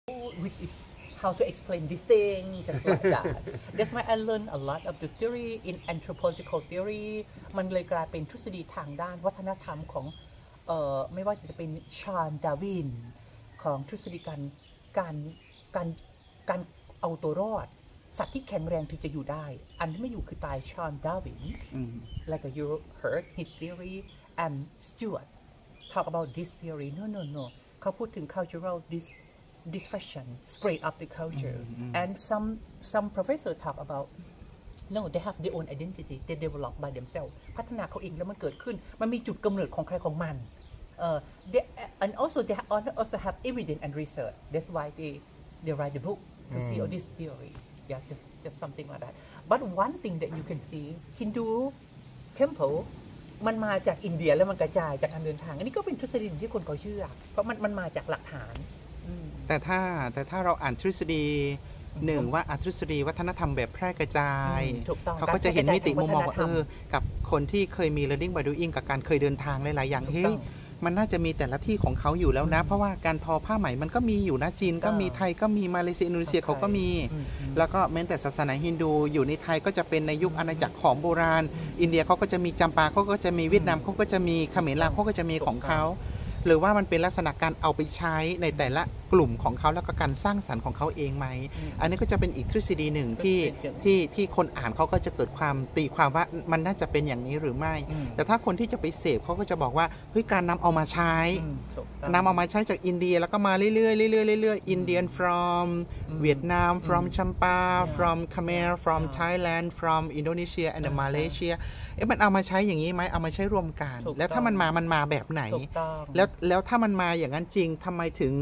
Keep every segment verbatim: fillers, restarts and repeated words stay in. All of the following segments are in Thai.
which is how to explain this thing just like that that's why I learned a lot of the theory in anthropological theory มันเลยกลายเป็นทฤษฎีทางด้านวัฒนธรรมของเอ่อไม่ว่าจะเป็นชาร์ล ดาร์วินของทฤษฎีการการการการเอาตัวรอดสัตว์ที่แข็งแรงถึงจะอยู่ได้อันที่ไม่อยู่คือตายชาร์ล ดาร์วิน like you heard his theory and Stewart talk about this theory no no no เขาพูดถึง cultural dis disruption spread of the culture mm-hmm. and some some professor talk about no they have their own identity they develop by themselves พัฒนาเขาเองแล้วมันเกิดขึ้นมันมีจุดกำเนิดของใครของมัน uh, they, and also they also have evidence and research that's why they they write the book to mm. see all this theory yeah just just something like that but one thing that you can see Hindu temple มันมาจากอินเดียแล้วมันกระจายจากการเดินทางอันนี้ก็เป็นทฤษฎีที่คนเขาเชื่อเพราะมันมันมาจากหลักฐานแต่ถ้าแต่ถ้าเราอ่านทฤษฎีหนึ่งว่าทฤษฎีวัฒนธรรมแบบแพร่กระจายเขาก็จะเห็นมิติมุมมองว่าเออกับคนที่เคยมี learning by doing กับการเคยเดินทางหลายๆอย่างเฮ้ยมันน่าจะมีแต่ละที่ของเขาอยู่แล้วนะเพราะว่าการทอผ้าไหมมันก็มีอยู่นะจีนก็มีไทยก็มีมาเลเซียอินโดนีเซียเขาก็มีแล้วก็แม้แต่ศาสนาฮินดูอยู่ในไทยก็จะเป็นในยุคอาณาจักรของโบราณอินเดียเขาก็จะมีจำปาเขาก็จะมีเวียดนามเขาก็จะมีเขมรลาวเขาก็จะมีของเขาหรือว่ามันเป็นลักษณะการเอาไปใช้ในแต่ละกลุ่มของเขาแล้วก็การสร้างสรรค์ของเขาเองไหมอันนี้ก็จะเป็นอีกทฤษฎีหนึ่งที่ที่ที่คนอ่านเขาก็จะเกิดความตีความว่ามันน่าจะเป็นอย่างนี้หรือไม่แต่ถ้าคนที่จะไปเสพเขาก็จะบอกว่าเฮ้ยการนำเอามาใช้นำเอามาใช้จากอินเดียแล้วก็มาเรื่อยๆเรื่อยๆเรื่อยๆ Indian from เวียดนาม from Champa from Khmer from Thailand from Indonesia and Malaysia เอ๊ะมันเอามาใช้อย่างนี้ไหมเอามาใช้รวมกันแล้วถ้ามันมามันมาแบบไหนแล้วแล้วถ้ามันมาอย่างนั้นจริงทำไมถึง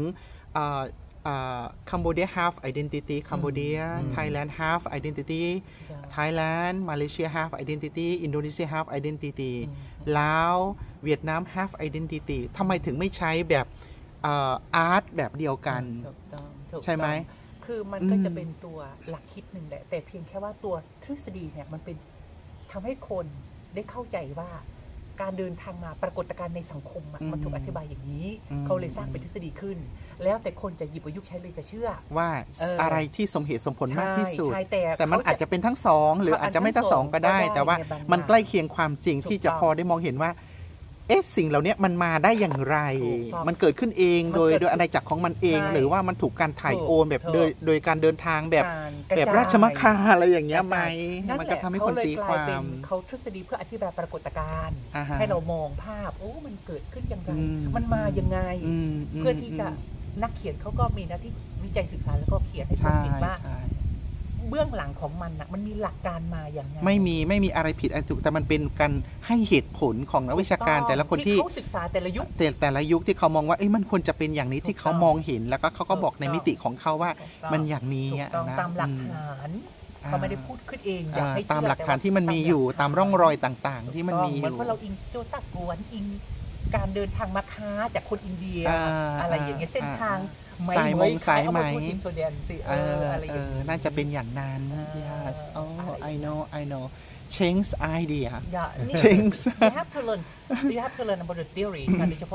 Cambodia have identity Cambodia Thailand have identity Thailand Malaysia have identity Indonesia have identity ลาวเวียดนาม have identity ทำไมถึงไม่ใช้แบบอาร์ตแบบเดียวกันใช่ไหมคือมันก็จะเป็นตัวหลักคิดหนึ่งแหละแต่เพียงแค่ว่าตัวทฤษฎีเนี่ยมันเป็นทำให้คนได้เข้าใจว่าการเดินทางมาปรากฏการณ์ในสังคมมันถูกอธิบายอย่างนี้เขาเลยสร้างเป็นทฤษฎีขึ้นแล้วแต่คนจะหยิบประยุกต์ใช้เลยจะเชื่อว่าอะไรที่สมเหตุสมผลมากที่สุดแต่มันอาจจะเป็นทั้งสองหรืออาจจะไม่ทั้งสองก็ได้แต่ว่ามันใกล้เคียงความจริงที่จะพอได้มองเห็นว่าเอ๊ะสิ่งเหล่านี้มันมาได้อย่างไรมันเกิดขึ้นเองโดยโดยอาณาจักรของมันเองหรือว่ามันถูกการถ่ายโอนแบบโดยโดยการเดินทางแบบแบบราชมัคคาอะไรอย่างเงี้ยไหมมันก็ทำให้คนตีความเขาทฤษฎีเพื่ออธิบายปรากฏการณ์ให้เรามองภาพโอ้มันเกิดขึ้นยังไงมันมายังไงเพื่อที่จะนักเขียนเขาก็มีหน้าที่วิจัยศึกษาแล้วก็เขียนให้คนเห็นว่าเบื้องหลังของมันนะมันมีหลักการมาอย่างไงไม่มีไม่มีอะไรผิดอะไรถูกแต่มันเป็นการให้เหตุผลของนักวิชาการแต่ละคนที่เขาศึกษาแต่ละยุคแต่แต่ละยุคที่เขามองว่าเอ้ยมันควรจะเป็นอย่างนี้ที่เขามองเห็นแล้วก็เขาก็บอกในมิติของเขาว่ามันอย่างนี้นะตามหลักฐานเขาไม่ได้พูดขึ้นเองอยากให้ตามหลักฐานที่มันมีอยู่ตามร่องรอยต่างๆที่มันมีอยู่เหมือนว่าเราอิงโจตากวนอิงการเดินทางมาค้าจากคนอินเดียอะไรอย่างเงี้ยเส้นทางสายมงสายไหมเอออะไรอย่างเงี้ยน่าจะเป็นอย่างนั้น yes oh I know I know Cheng's idea Cheng's you have to learn you have to learn about the theory